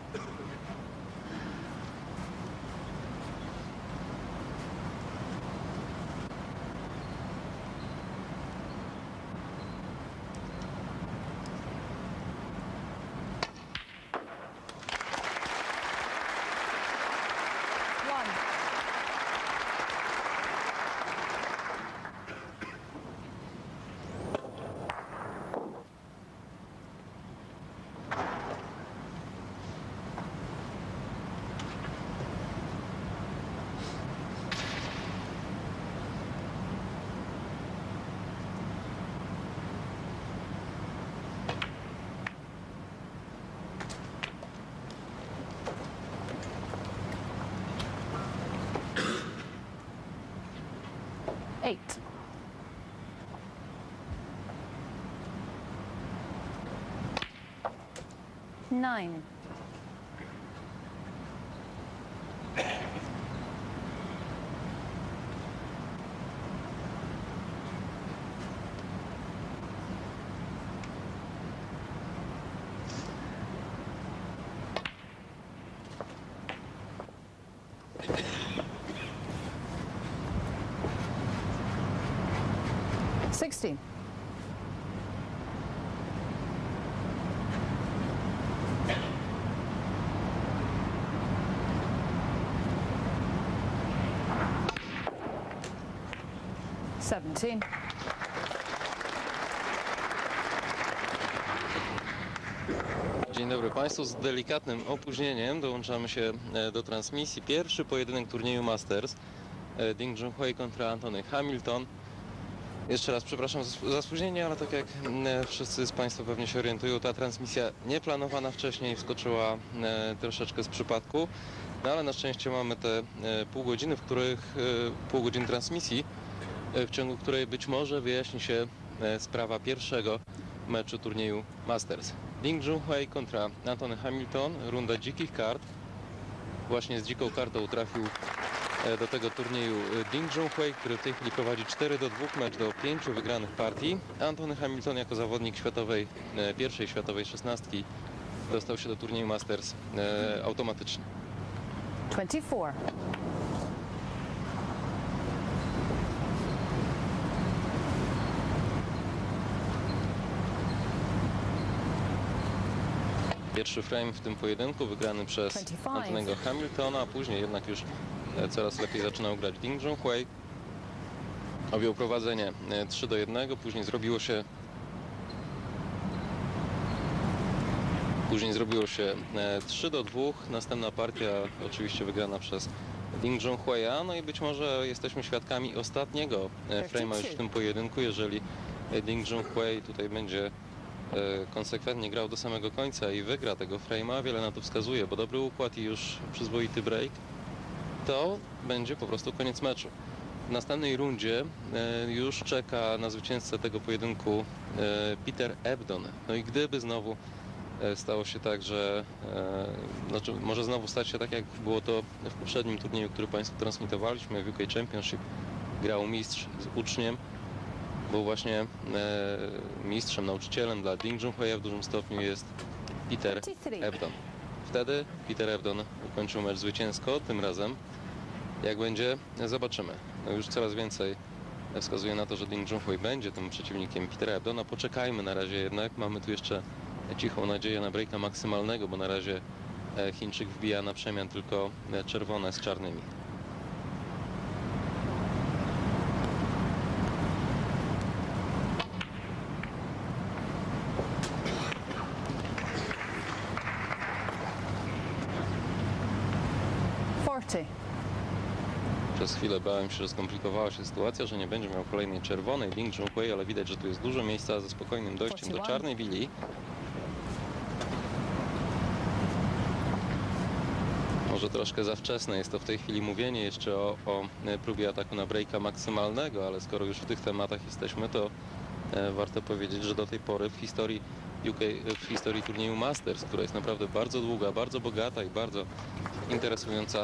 Eight. Nine. Sixteen. Seventeen. Dzień dobry Państwu. Z delikatnym opóźnieniem dołączamy się do transmisji. Pierwszy pojedynek turnieju Masters. Ding Junhui kontra Anthony Hamilton. Jeszcze raz przepraszam za spóźnienie, ale tak jak wszyscy z Państwa pewnie się orientują, ta transmisja nieplanowana wcześniej wskoczyła troszeczkę z przypadku. No ale na szczęście mamy te pół godziny transmisji, w ciągu której być może wyjaśni się sprawa pierwszego meczu turnieju Masters. Ding Junhui kontra Anthony Hamilton, runda dzikich kart. Właśnie z dziką kartą trafił do tego turnieju Ding Junhui, który w tej chwili prowadzi 4-2, mecz do 5 wygranych partii. Anthony Hamilton jako zawodnik pierwszej światowej szesnastki dostał się do turnieju Masters automatycznie. 24. Pierwszy frame w tym pojedynku wygrany przez Anthony'ego Hamiltona, a później jednak już coraz lepiej zaczynał grać Ding Junhui. Objął prowadzenie 3-1, później zrobiło się 3-2. Następna partia oczywiście wygrana przez Ding Junhui'a. No i być może jesteśmy świadkami ostatniego frame'a już w tym pojedynku, jeżeli Ding Junhui tutaj będzie konsekwentnie grał do samego końca i wygra tego frame'a. Wiele na to wskazuje, bo dobry układ i już przyzwoity break, to będzie po prostu koniec meczu. W następnej rundzie już czeka na zwycięzcę tego pojedynku Peter Ebdon. No i gdyby znowu stało się tak, że znaczy może znowu stać się tak, jak było to w poprzednim turnieju, który Państwu transmitowaliśmy, w UK Championship, grał mistrz z uczniem, był właśnie mistrzem, nauczycielem dla Ding Junhui'a w dużym stopniu jest Peter Ebdon. Wtedy Peter Ebdon ukończył mecz zwycięsko, tym razem jak będzie, zobaczymy. No już coraz więcej wskazuje na to, że Ding Junhui będzie tym przeciwnikiem Petera Ebdona. Poczekajmy na razie jednak, mamy tu jeszcze cichą nadzieję na breaka maksymalnego, bo na razie Chińczyk wbija na przemian tylko czerwone z czarnymi. Przez chwilę bałem się, że skomplikowała się sytuacja, że nie będzie miał kolejnej czerwonej Ding Junhui, ale widać, że tu jest dużo miejsca ze spokojnym dojściem do czarnej willi. Może troszkę za wczesne jest to w tej chwili mówienie jeszcze o próbie ataku na breaka maksymalnego, ale skoro już w tych tematach jesteśmy, to warto powiedzieć, że do tej pory w historii turnieju Masters, która jest naprawdę bardzo długa, bardzo bogata i bardzo interesująca,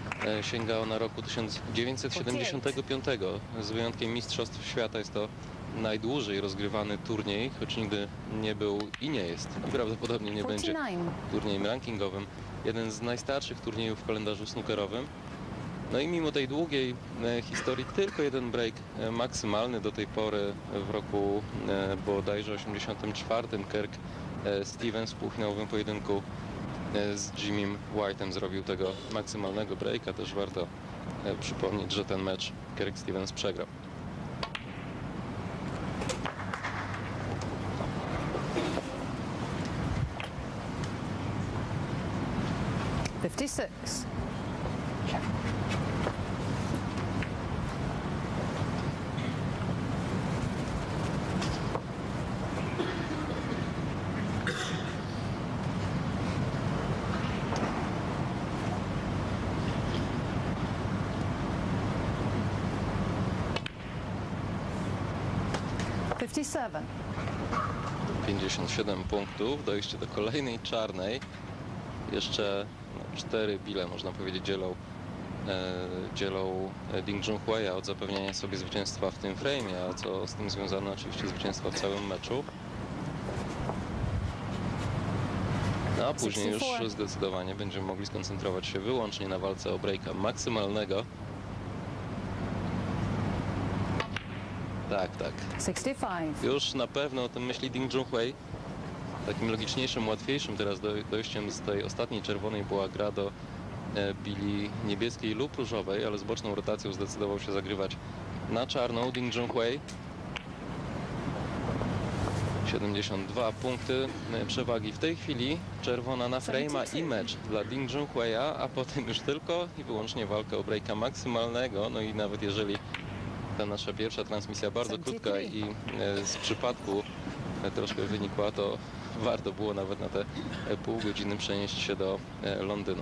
sięga ona roku 1975. Z wyjątkiem Mistrzostw Świata jest to najdłużej rozgrywany turniej, choć nigdy nie był i nie jest. I prawdopodobnie nie będzie 49. turniejem rankingowym. Jeden z najstarszych turniejów w kalendarzu snookerowym. No i mimo tej długiej historii tylko jeden break maksymalny do tej pory w roku bodajże 84. Kirk Stevens w półfinałowym pojedynku z Jimmym White'em zrobił tego maksymalnego breaka. Też warto przypomnieć, że ten mecz Kirk Stevens przegrał. $56. $57. 57 punktów, dojście do kolejnej czarnej. Jeszcze 4 bile, można powiedzieć, dzielą Ding Junhui'a od zapewniania sobie zwycięstwa w tym frame'ie, a co z tym związane oczywiście zwycięstwa w całym meczu. No, a później już 64. zdecydowanie będziemy mogli skoncentrować się wyłącznie na walce o breaka maksymalnego. Tak, tak. 65. Już na pewno o tym myśli Ding Junhui. Takim logiczniejszym, łatwiejszym teraz dojściem z tej ostatniej czerwonej była gra do bili niebieskiej lub różowej, ale z boczną rotacją zdecydował się zagrywać na czarną Ding Junhui. 72 punkty przewagi w tej chwili. Czerwona na frame'a i mecz dla Ding Junhui'a, a potem już tylko i wyłącznie walkę o breaka maksymalnego. No i nawet jeżeli ta nasza pierwsza transmisja bardzo krótka i z przypadku troszkę wynikła, to warto było nawet na te pół godziny przenieść się do Londynu.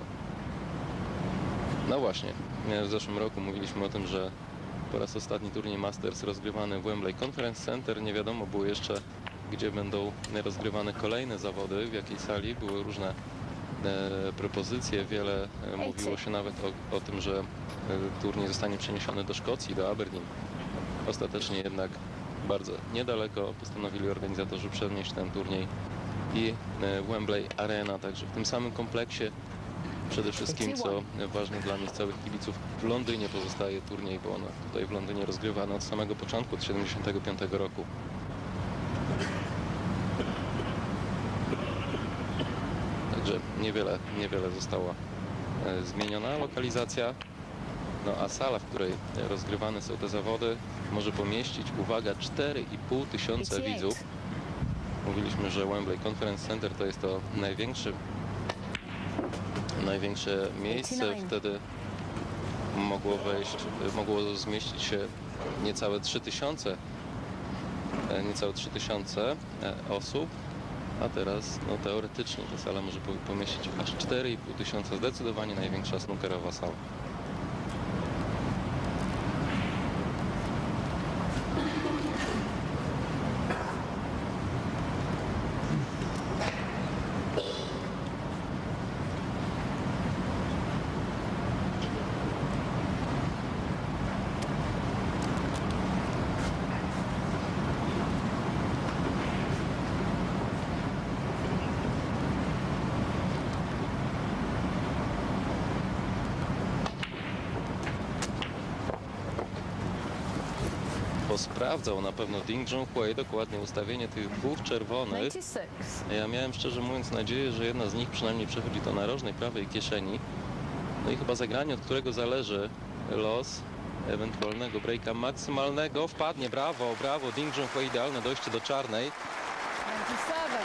No właśnie, w zeszłym roku mówiliśmy o tym, że po raz ostatni turniej Masters rozgrywany w Wembley Conference Center. Nie wiadomo było jeszcze, gdzie będą rozgrywane kolejne zawody, w jakiej sali. Były różne propozycje, wiele mówiło się nawet o tym, że turniej zostanie przeniesiony do Szkocji, do Aberdeen. Ostatecznie jednak bardzo niedaleko postanowili organizatorzy przenieść ten turniej i Wembley Arena, także w tym samym kompleksie. Przede wszystkim, co ważne dla miejscowych kibiców, w Londynie pozostaje turniej, bo ono tutaj w Londynie rozgrywano od samego początku, od 1975 roku. Także niewiele została zmieniona lokalizacja. No a sala, w której rozgrywane są te zawody, może pomieścić, uwaga, 4,5 tysiąca widzów. Mówiliśmy, że Wembley Conference Center to jest to największe miejsce. Wtedy mogło zmieścić się niecałe 3000 osób, a teraz no, teoretycznie ta sala może pomieścić aż 4,5 tysiąca, zdecydowanie największa snookerowa sala. Sprawdzał na pewno Ding Junhui dokładnie ustawienie tych dwóch czerwonych. 96. Ja miałem szczerze mówiąc nadzieję, że jedna z nich przynajmniej przechodzi do narożnej prawej kieszeni. No i chyba zagranie, od którego zależy los ewentualnego breaka maksymalnego. Wpadnie, brawo, brawo, Ding Junhui, idealne dojście do czarnej. 97.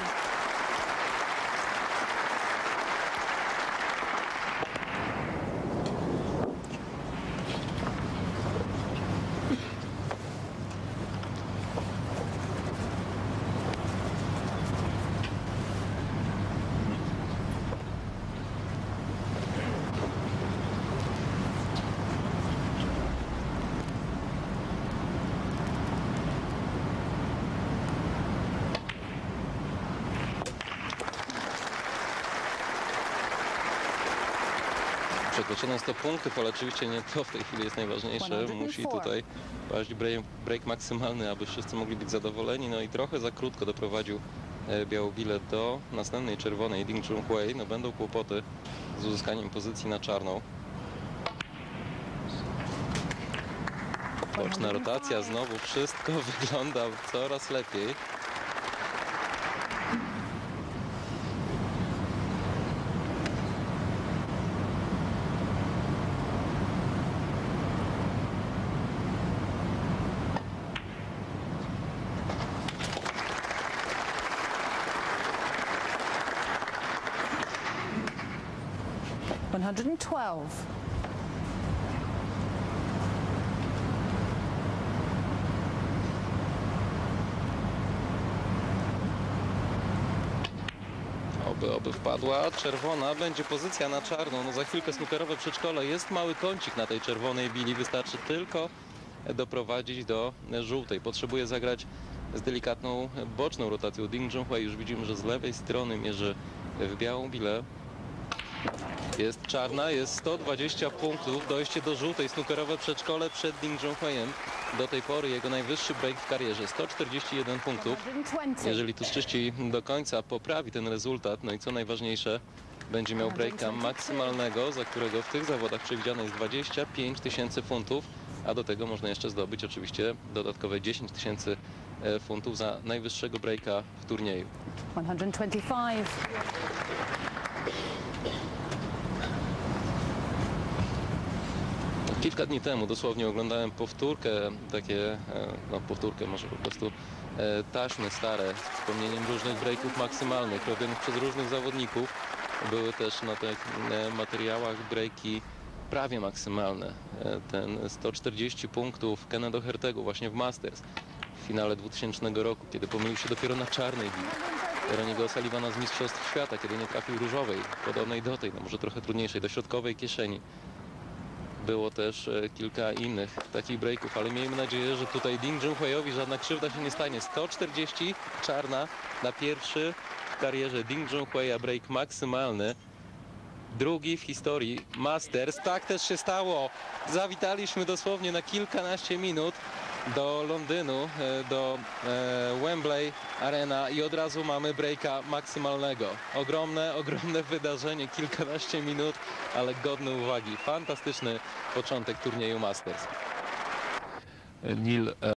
Przekroczono 100 punktów, ale oczywiście nie to w tej chwili jest najważniejsze. Musi tutaj paść break maksymalny, aby wszyscy mogli być zadowoleni. No i trochę za krótko doprowadził biały bilet do następnej czerwonej Ding Junhui. No będą kłopoty z uzyskaniem pozycji na czarną. Boczna rotacja, znowu wszystko wygląda coraz lepiej. Oby wpadła. Czerwona, będzie pozycja na czarną. No za chwilkę snookerowe przedszkole. Jest mały kącik na tej czerwonej bili. Wystarczy tylko doprowadzić do żółtej. Potrzebuje zagrać z delikatną boczną rotacją Ding Junhui. Już widzimy, że z lewej strony mierzy w białą bilę. Jest czarna, jest 120 punktów. Dojście do żółtej. Snookerowe przedszkole przed Ding Junhuiem. Do tej pory jego najwyższy break w karierze. 141 punktów. Jeżeli tu czyści do końca, poprawi ten rezultat. No i co najważniejsze, będzie miał breaka maksymalnego, za którego w tych zawodach przewidziane jest 25 000 funtów. A do tego można jeszcze zdobyć oczywiście dodatkowe 10 000 funtów za najwyższego breaka w turnieju. 125. Kilka dni temu dosłownie oglądałem powtórkę, powtórkę może po prostu taśmy stare z wspomnieniem różnych breaków maksymalnych robionych przez różnych zawodników. Były też na tych materiałach breaki prawie maksymalne. Ten 140 punktów Kena Doherty'ego właśnie w Masters w finale 2000 roku, kiedy pomylił się dopiero na czarnej bili. Ronniego O'Sullivana z Mistrzostw Świata, kiedy nie trafił różowej, podobnej do tej, no może trochę trudniejszej, do środkowej kieszeni. Było też kilka innych takich breaków, ale miejmy nadzieję, że tutaj Ding Junhuiowi żadna krzywda się nie stanie. 140, czarna na pierwszy w karierze Ding Junhuia break maksymalny. Drugi w historii Masters. Tak też się stało. Zawitaliśmy dosłownie na kilkanaście minut do Londynu, do Wembley Arena i od razu mamy breaka maksymalnego. Ogromne wydarzenie, kilkanaście minut, ale godne uwagi. Fantastyczny początek turnieju Masters. Neil